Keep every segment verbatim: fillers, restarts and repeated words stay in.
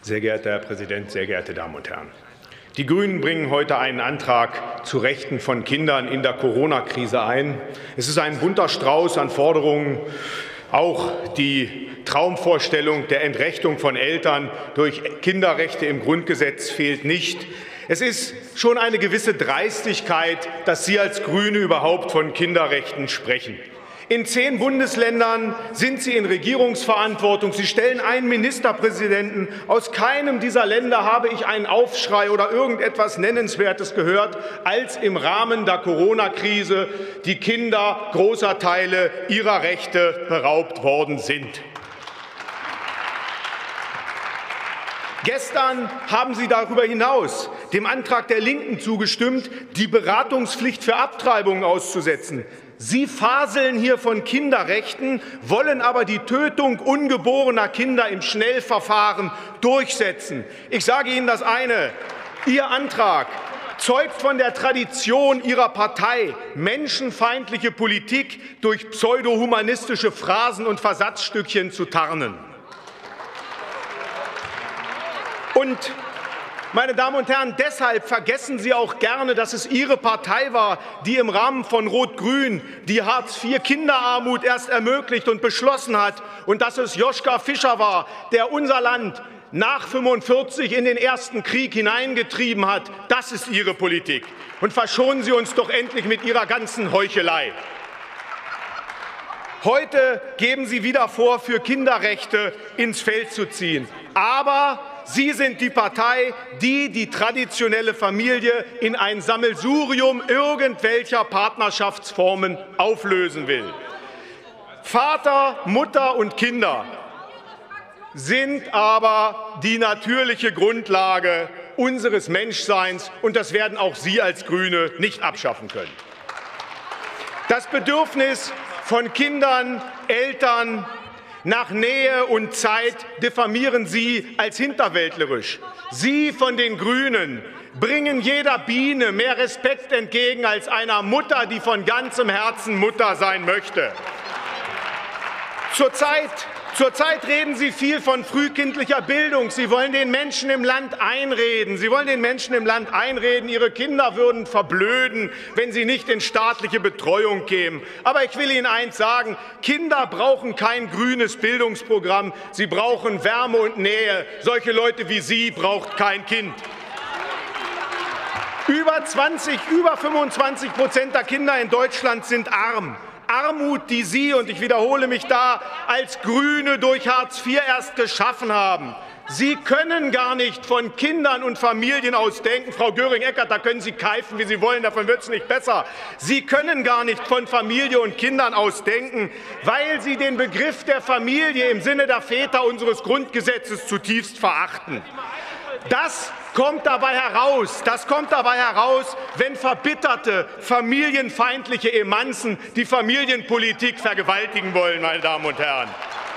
Sehr geehrter Herr Präsident, sehr geehrte Damen und Herren! Die Grünen bringen heute einen Antrag zu Rechten von Kindern in der Corona-Krise ein. Es ist ein bunter Strauß an Forderungen, auch die Traumvorstellung der Entrechtung von Eltern durch Kinderrechte im Grundgesetz fehlt nicht. Es ist schon eine gewisse Dreistigkeit, dass Sie als Grüne überhaupt von Kinderrechten sprechen. In zehn Bundesländern sind Sie in Regierungsverantwortung. Sie stellen einen Ministerpräsidenten. Aus keinem dieser Länder habe ich einen Aufschrei oder irgendetwas Nennenswertes gehört, als im Rahmen der Corona-Krise die Kinder großer Teile ihrer Rechte beraubt worden sind. Gestern haben Sie darüber hinaus dem Antrag der Linken zugestimmt, die Beratungspflicht für Abtreibungen auszusetzen. Sie faseln hier von Kinderrechten, wollen aber die Tötung ungeborener Kinder im Schnellverfahren durchsetzen. Ich sage Ihnen das eine: Ihr Antrag zeugt von der Tradition Ihrer Partei, menschenfeindliche Politik durch pseudohumanistische Phrasen und Versatzstückchen zu tarnen. Und meine Damen und Herren, deshalb vergessen Sie auch gerne, dass es Ihre Partei war, die im Rahmen von Rot-Grün die Hartz vier Kinderarmut erst ermöglicht und beschlossen hat, und dass es Joschka Fischer war, der unser Land nach fünfundvierzig in den Ersten Krieg hineingetrieben hat. Das ist Ihre Politik. Und verschonen Sie uns doch endlich mit Ihrer ganzen Heuchelei. Heute geben Sie wieder vor, für Kinderrechte ins Feld zu ziehen. Aber Sie sind die Partei, die die traditionelle Familie in ein Sammelsurium irgendwelcher Partnerschaftsformen auflösen will. Vater, Mutter und Kinder sind aber die natürliche Grundlage unseres Menschseins, und das werden auch Sie als Grüne nicht abschaffen können. Das Bedürfnis von Kindern, Eltern nach Nähe und Zeit diffamieren Sie als hinterwäldlerisch. Sie von den Grünen bringen jeder Biene mehr Respekt entgegen als einer Mutter, die von ganzem Herzen Mutter sein möchte. Zurzeit Zurzeit reden Sie viel von frühkindlicher Bildung. Sie wollen den Menschen im Land einreden. Sie wollen den Menschen im Land einreden, ihre Kinder würden verblöden, wenn sie nicht in staatliche Betreuung kämen. Aber ich will Ihnen eins sagen: Kinder brauchen kein grünes Bildungsprogramm. Sie brauchen Wärme und Nähe. Solche Leute wie Sie braucht kein Kind. Über zwanzig, über fünfundzwanzig Prozent der Kinder in Deutschland sind arm. Armut, die Sie, und ich wiederhole mich da, als Grüne durch Hartz vier erst geschaffen haben. Sie können gar nicht von Kindern und Familien aus denken. Frau Göring-Eckardt, da können Sie keifen, wie Sie wollen, davon wird es nicht besser. Sie können gar nicht von Familie und Kindern aus denken, weil Sie den Begriff der Familie im Sinne der Väter unseres Grundgesetzes zutiefst verachten. Das kommt dabei heraus, das kommt dabei heraus, wenn verbitterte, familienfeindliche Emanzen die Familienpolitik vergewaltigen wollen, meine Damen und Herren.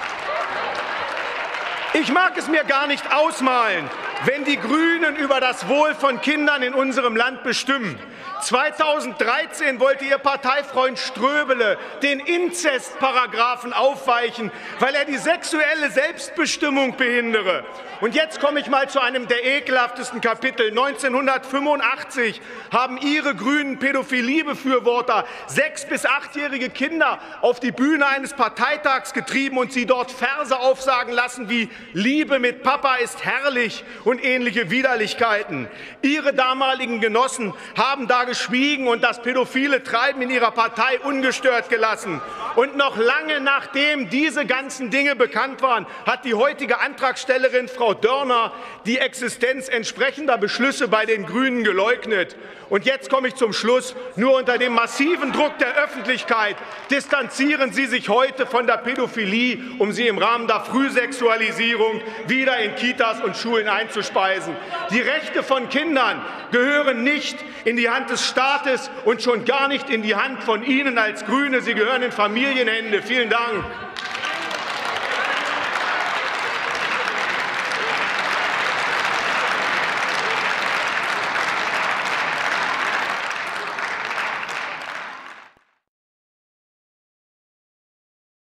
Ich mag es mir gar nicht ausmalen, wenn die Grünen über das Wohl von Kindern in unserem Land bestimmen. zweitausenddreizehn wollte Ihr Parteifreund Ströbele den Inzestparagraphen aufweichen, weil er die sexuelle Selbstbestimmung behindere. Und jetzt komme ich mal zu einem der ekelhaftesten Kapitel. neunzehnhundertfünfundachtzig haben Ihre grünen Pädophilie-Befürworter sechs- bis achtjährige Kinder auf die Bühne eines Parteitags getrieben und sie dort Verse aufsagen lassen wie »Liebe mit Papa ist herrlich« und ähnliche Widerlichkeiten. Ihre damaligen Genossen haben da geschwiegen und das pädophile Treiben in ihrer Partei ungestört gelassen. Und noch lange nachdem diese ganzen Dinge bekannt waren, hat die heutige Antragstellerin Frau Dörner die Existenz entsprechender Beschlüsse bei den Grünen geleugnet. Und jetzt komme ich zum Schluss. Nur unter dem massiven Druck der Öffentlichkeit distanzieren Sie sich heute von der Pädophilie, um sie im Rahmen der Frühsexualisierung wieder in Kitas und Schulen einzuspeisen. Die Rechte von Kindern gehören nicht in die Hand des Staates und schon gar nicht in die Hand von Ihnen als Grüne. Sie gehören in Familienhände. Vielen Dank.